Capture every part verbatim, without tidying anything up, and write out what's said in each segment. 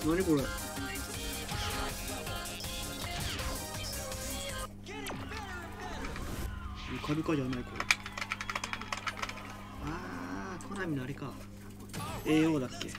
何これ。カルカじゃないこれ。あー、コナミのあれか。 エーオー だっけ。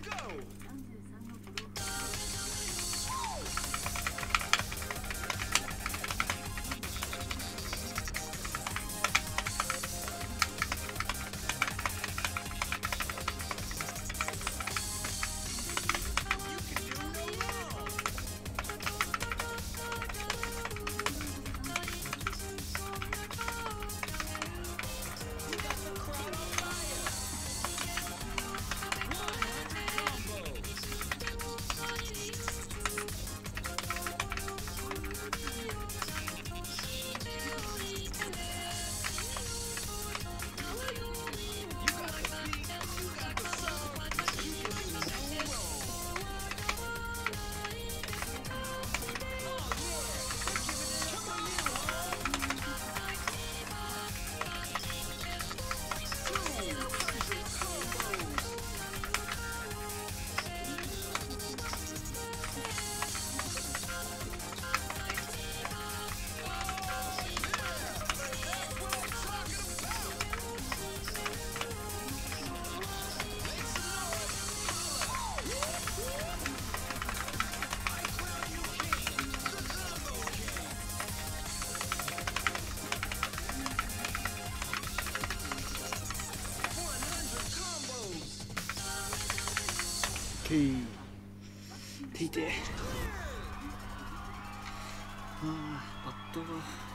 ていていて。ああ、バットが